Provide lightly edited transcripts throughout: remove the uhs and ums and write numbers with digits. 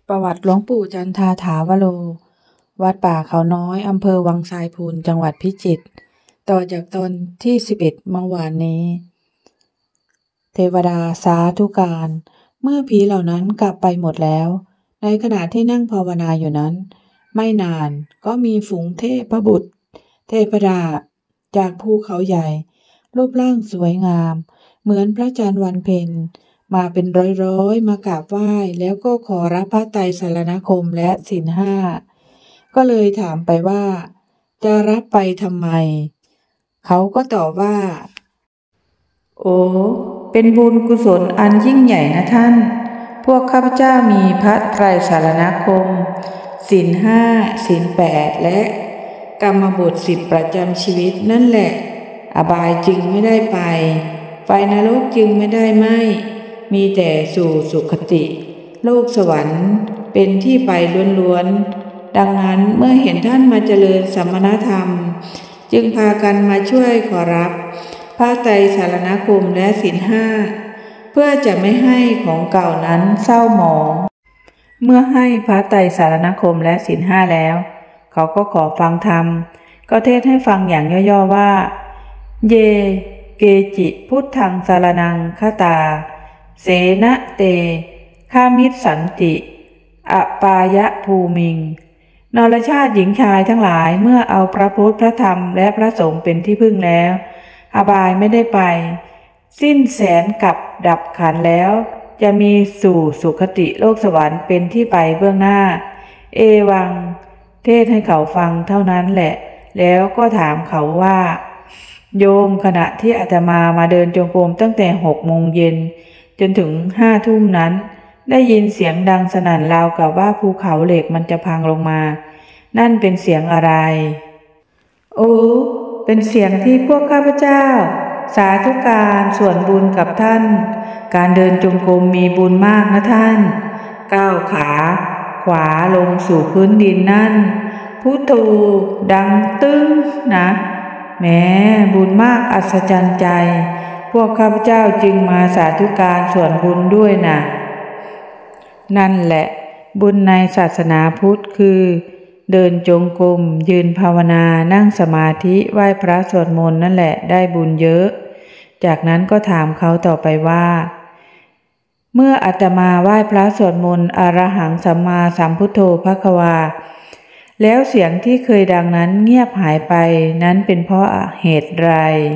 ประวัติหลวงปู่จันทาถาวโร วัดป่าเขาน้อยอำเภอวังทรายพูนจังหวัดพิจิตร ต่อจากตอนที่11เมื่อวานนี้ เทวดาสาธุการ เมื่อผีเหล่านั้นกลับไปหมดแล้ว ในขณะที่นั่งภาวนาอยู่นั้น ไม่นานก็มีฝูงเทพบุตร เทพดาจากภูเขาใหญ่ รูปร่างสวยงาม เหมือนพระจันทร์วันเพ็ญมาเป็นร้อยๆมากราบไหว้แล้วก็ขอรับพระไตรสรณคมและศีลห้าก็เลยถามไปว่าจะรับไปทำไมเขาก็ตอบว่าโอ้เป็นบุญกุศลอันยิ่งใหญ่นะท่านพวกข้าพเจ้ามีพระไตรสรณคมศีลห้าศีลแปดและกรรมบท10ประจำชีวิตนั่นแหละอบายจึงไม่ได้ไปไฟนรกจึงไม่ได้ไหม้มีแต่สู่สุคติโลกสวรรค์เป็นที่ไปล้วนๆดังนั้นเมื่อเห็นท่านมาเจริญสมณธรรมจึงพากันมาช่วยขอรับพระไตรสรณคมและศีลห้าเพื่อจะไม่ให้ของเก่านั้นเศร้าหมองเมื่อให้พระไตรสรณคมและศีลห้าแล้วเขาก็ขอฟังธรรมก็เทศให้ฟังอย่างย่อๆว่าเยเกจิพุทธังสรณังคตาเสนะเตข้ามิตรสันติอปายะภูมิงนรชาติหญิงชายทั้งหลายเมื่อเอาพระพุทธพระธรรมและพระสงฆ์เป็นที่พึ่งแล้วอบายไม่ได้ไปสิ้นแสนกับดับขันแล้วจะมีสู่สุคติโลกสวรรค์เป็นที่ไปเบื้องหน้าเอวังเทศให้เขาฟังเท่านั้นแหละแล้วก็ถามเขาว่าโยมขณะที่อาตมาเดินจงกรมตั้งแต่6 โมงเย็นจนถึง5 ทุ่มนั้นได้ยินเสียงดังสนั่นราวกับว่าภูเขาเหล็กมันจะพังลงมานั่นเป็นเสียงอะไรโอ้เป็นเสียงที่พวกข้าพเจ้าสาธุการส่วนบุญกับท่านการเดินจงกรมมีบุญมากนะท่านก้าวขาขวาลงสู่พื้นดินนั่นพุทโธดังตึ้งนะแม้บุญมากอัศจรรย์ใจพวกข้าพเจ้าจึงมาสาธุการส่วนบุญด้วยนะนั่นแหละบุญในศาสนาพุทธคือเดินจงกรมยืนภาวนานั่งสมาธิไหว้พระสวดมนต์นั่นแหละได้บุญเยอะจากนั้นก็ถามเขาต่อไปว่าเมื่ออาตมาไหว้พระสวดมนต์อรหังสัมมาสัมพุทโธภควาแล้วเสียงที่เคยดังนั้นเงียบหายไปนั้นเป็นเพราะเหตุไร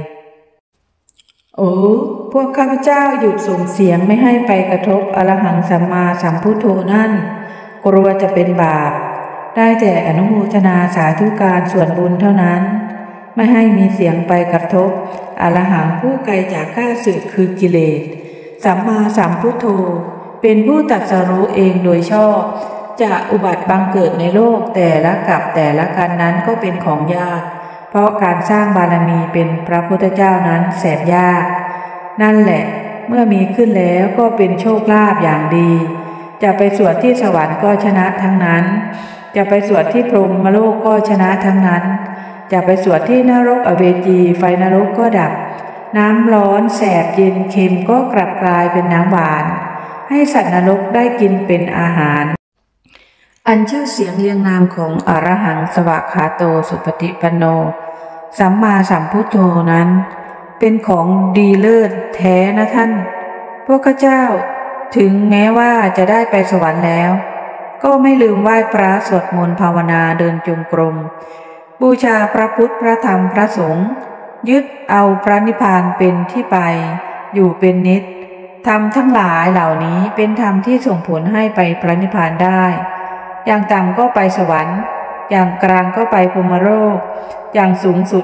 โอ้พวกข้าพเจ้าหยุดส่งเสียงไม่ให้ไปกระทบอรหังสัมมาสัมพุทโธนั่นกลัวจะเป็นบาปได้แต่อนุโมทนาสาธุการส่วนบุญเท่านั้นไม่ให้มีเสียงไปกระทบอรหังผู้ไกลจากข้าศึกคือกิเลสสัมมาสัมพุทโธเป็นผู้ตรัสรู้เองโดยชอบจะอุบัติบังเกิดในโลกแต่ละกับแต่ละกันนั้นก็เป็นของยากเพราะการสร้างบารมีเป็นพระพุทธเจ้านั้นแสนยากนั่นแหละเมื่อมีขึ้นแล้วก็เป็นโชคลาภอย่างดีจะไปสวดที่สวรรค์ก็ชนะทั้งนั้นจะไปสวดที่พรหมโลกก็ชนะทั้งนั้นจะไปสวดที่นรกอเวจีไฟนรกก็ดับน้ำร้อนแสบเย็นเค็มก็กลับกลายเป็นน้ำหวานให้สัตว์นรกได้กินเป็นอาหารอันชื่อเสียงเรียงนามของอรหังสวากขาโตสุปฏิปันโนสัมมาสัมพุทโธนั้นเป็นของดีเลิศแท้นะท่านพวกข้าเจ้าถึงแม้ว่าจะได้ไปสวรรค์แล้วก็ไม่ลืมไหว้พระสวดมนต์ภาวนาเดินจงกรมบูชาพระพุทธพระธรรมพระสงฆ์ยึดเอาพระนิพพานเป็นที่ไปอยู่เป็นนิจธรรมทั้งหลายเหล่านี้เป็นธรรมที่ส่งผลให้ไปพระนิพพานได้อย่างต่ำก็ไปสวรรค์อย่างกลางก็ไปพรหมโลกอย่างสูงสุด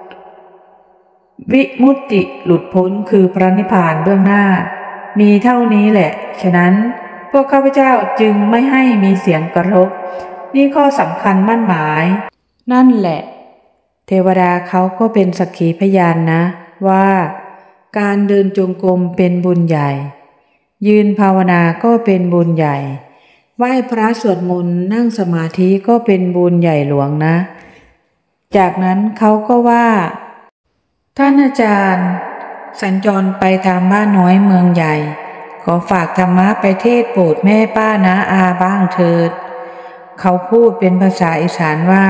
วิมุตติหลุดพ้นคือพระนิพพานเบื้องหน้ามีเท่านี้แหละฉะนั้นพวกข้าพเจ้าจึงไม่ให้มีเสียงกระทบนี่ข้อสำคัญมั่นหมายนั่นแหละเทวดาเขาก็เป็นสักขีพยานนะว่าการเดินจงกรมเป็นบุญใหญ่ยืนภาวนาก็เป็นบุญใหญ่ไหว้พระสวดมนต์นั่งสมาธิก็เป็นบุญใหญ่หลวงนะจากนั้นเขาก็ว่าท่านอาจารย์สัญจรไปตามบ้านน้อยเมืองใหญ่ขอฝากธรรมะไปเทศโปรดแม่ป้าน้าอาบ้างเถิดเขาพูดเป็นภาษาอีสานว่า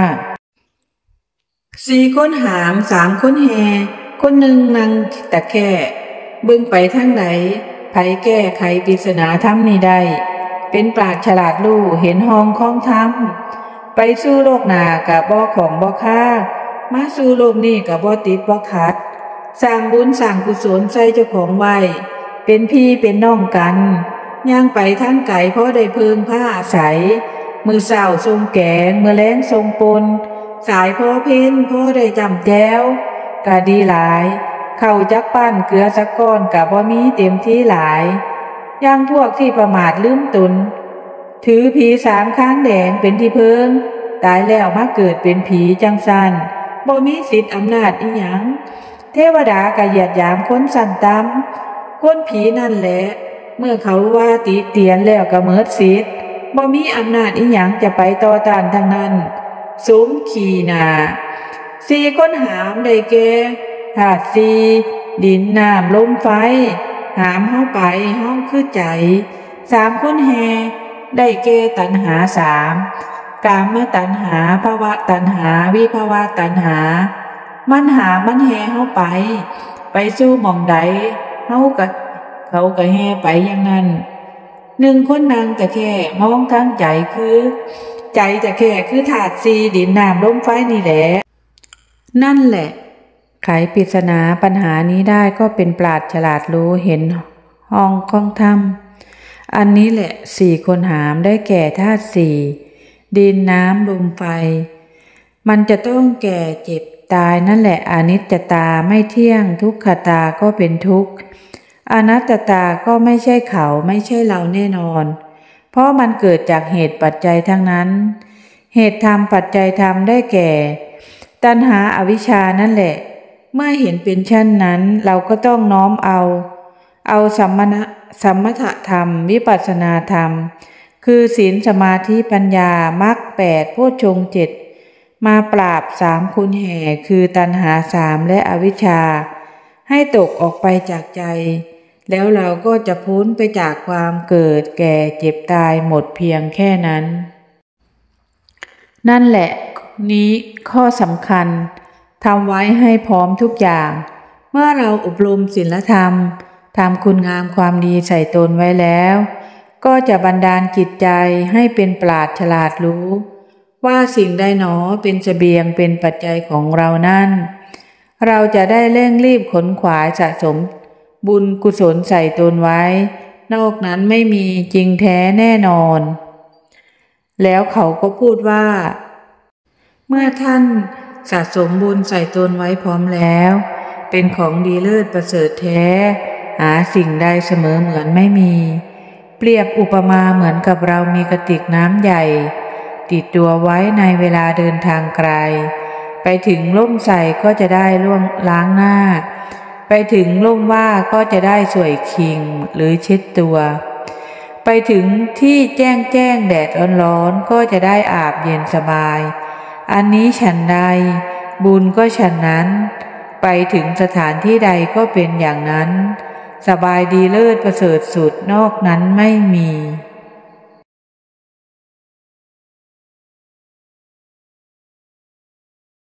4 คนหาม3 คนแห่คนหนึ่งนั่งตะแค่เบิ่งไปทางใดไผแก้ไขปริศนาธรรมนี้ได้เป็นปราชญ์ฉลาดรู้เห็นห้องของธรรมไปสู่โลกหน้าก็บ่ของบ่ค่ามาสู่โลกนี้ก็บ่ติดบ่ขัดสร้างบุญสร้างกุศลใส่เจ้าของไว้เป็นพี่เป็นน้องกันย่างไปทางไกลเพราะได้เพิงผ้าอาศัยมื้อเช้าทรงแกงมื้อแลงทรงปนสายพอเพ็ญพอได้จำแจ้วก็ดีหลายเข้าจักปั้นเกลือสักก้อนก็บ่มีเต็มที่หลายอย่างพวกที่ประมาทลืมตนถือผี3 ข้างแดงเป็นที่เพิงตายแล้วมาเกิดเป็นผีจังซั่นบ่มีสิทธิ์อำนาจอิหยังเทวดาก็เหยียดหยามคนสั่นต่ำคนผีนั่นแหละเมื่อเขาว่าติเตียนแล้วก็เมิดสิทธิ์บ่มีอำนาจอิหยังจะไปต่อต้านทั้งนั้นสมขี่หน้า4 คนหามได้แก่ธาตุ4ดินน้ำลมไฟหามเฮาไปเฮาคือใจ3 คนแห่ได้แก่ตัณหา3กามตัณหาภวตัณหาวิภวตัณหามันหามันแห่เฮาไปสู่หม่องใดเขาก็แห่ไปอย่างนั้น1 คนนั่งแต่แค่มองทางใจคือใจแต่แค่คือธาตุ4ดินน้ำลมไฟนี่แหละนั่นแหละไขปริศนาปัญหานี้ได้ก็เป็นปราชญ์ฉลาดรู้เห็นห้องของธรรมอันนี้แหละ4 คนหามได้แก่ธาตุ4ดินน้ำลมไฟมันจะต้องแก่เจ็บตายนั่นแหละอนิจจตาไม่เที่ยงทุกขตาก็เป็นทุกข์อนัตตาก็ไม่ใช่เขาไม่ใช่เราแน่นอนเพราะมันเกิดจากเหตุปัจจัยทั้งนั้นเหตุธรรมปัจจัยธรรมได้แก่ตัณหาอวิชชานั่นแหละเมื่อเห็นเป็นเช่นนั้นเราก็ต้องน้อมเอาสัมมถธรรมวิปัสสนาธรรมคือศีลสมาธิปัญญามรรค8โพชฌงค์7มาปราบ3 คนแห่คือตัณหา3และอวิชชาให้ตกออกไปจากใจแล้วเราก็จะพ้นไปจากความเกิดแก่เจ็บตายหมดเพียงแค่นั้นนั่นแหละนี้ข้อสำคัญทำไว้ให้พร้อมทุกอย่างเมื่อเราอบรมศีลธรรมทำคุณงามความดีใส่ตนไว้แล้วก็จะบันดาลจิตใจให้เป็นปราชญ์ฉลาดรู้ว่าสิ่งใดหนอเป็นเสบียงเป็นปัจจัยของเรานั่นเราจะได้เร่งรีบขนขวายสะสมบุญกุศลใส่ตนไว้นอกนั้นไม่มีจริงแท้แน่นอนแล้วเขาก็พูดว่าเมื่อท่านสะสมบุญใส่ตนไว้พร้อมแล้วเป็นของดีเลิศประเสริฐแท้หาสิ่งใดเสมอเหมือนไม่มีเปรียบอุปมาเหมือนกับเรามีกระติกน้ำใหญ่ติดตัวไว้ในเวลาเดินทางไกลไปถึงร่มใส่ก็จะได้ล้างหน้าไปถึงร่มว่าก็จะได้สวยคิงหรือเช็ดตัวไปถึงที่แจ้งแดดร้อนๆก็จะได้อาบเย็นสบายอันนี้ฉันใดบุญก็ฉันนั้นไปถึงสถานที่ใดก็เป็นอย่างนั้นสบายดีเลิศประเสริฐสุดนอกนั้นไม่มี